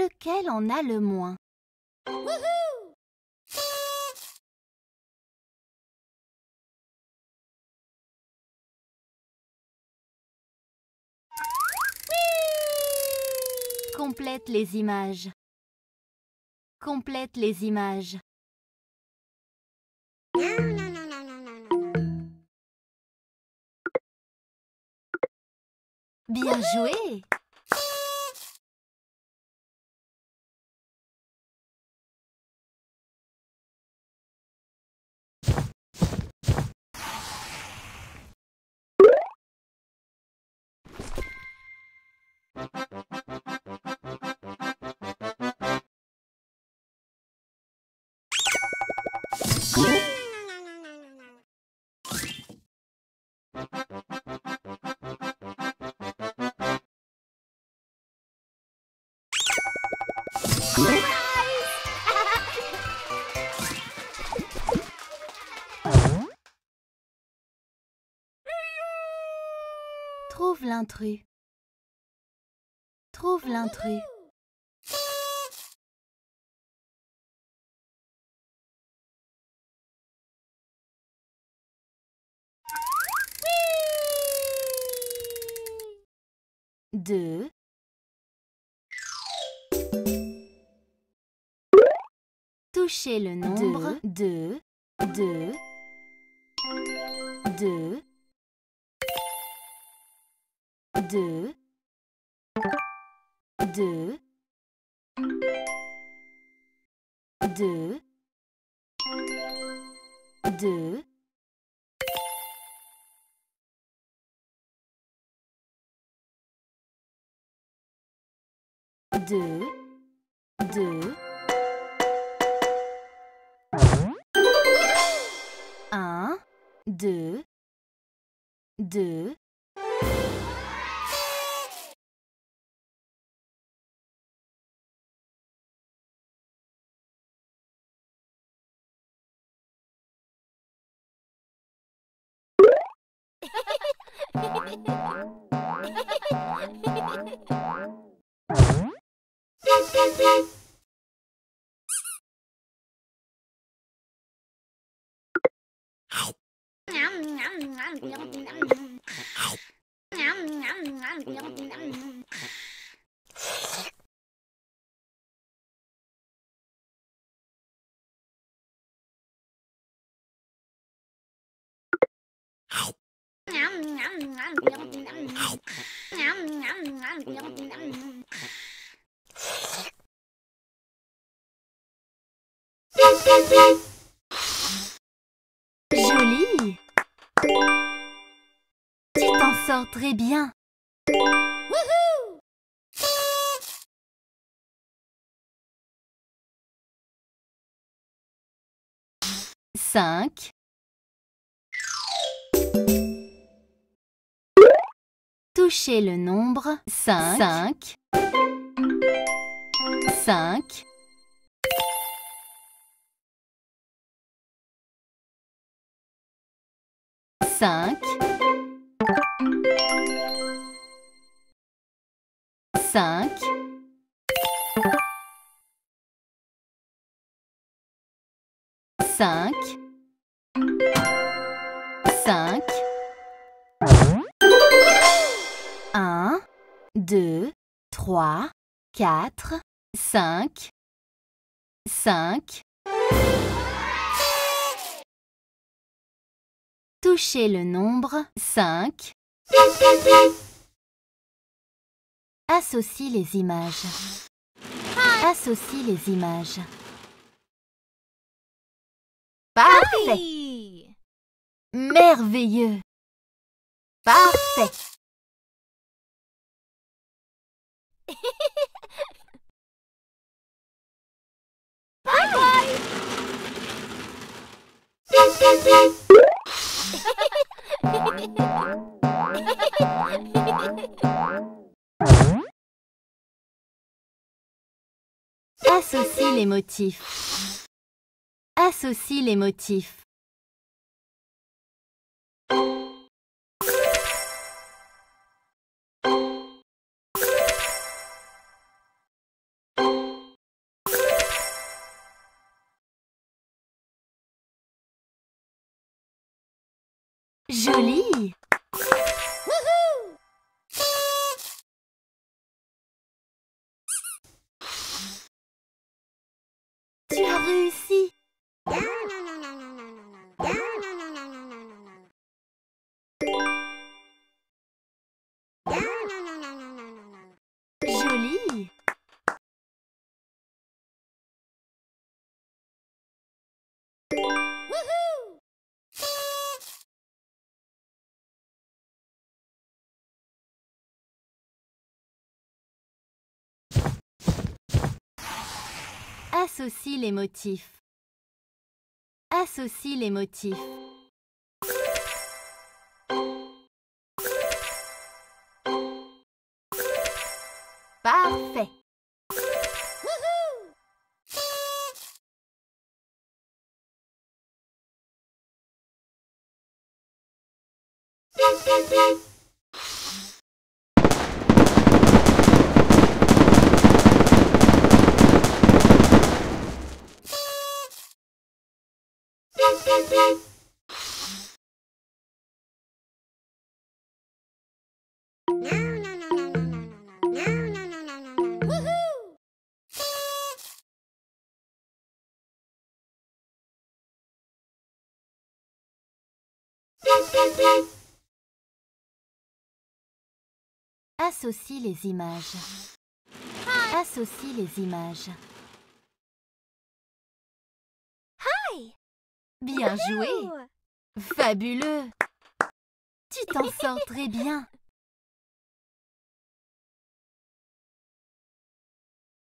Lequel en a le moins? Wouhou! Complète les images. Complète les images. Bien joué! Trouve l'intrus. Trouve l'intrus. Deux. Touchez le nombre. Deux. Deux. Deux. Deux. Deux. Deux. Deux. Deux. Deux. Un. Deux. Deux. Joli! Tu t'en sors très bien. Wouhou! 5. Touchez le nombre 5. 5. 5. 5. 5. 5. 1, 2, 3, 4, 5. 5. Touchez le nombre 5. Associe les images. Associe les images. Parfait! Hi! Merveilleux! Parfait! Bye bye! Associe les motifs. Associe les motifs. Joli. Woohoo! Tu as réussi. Joli. Woohoo! Associe les motifs. Associe les motifs. Parfait. Woohoo! Woohoo! Associe les images. Associe les images. Hi! Bien joué. Woohoo! Fabuleux. Tu t'en sors très bien.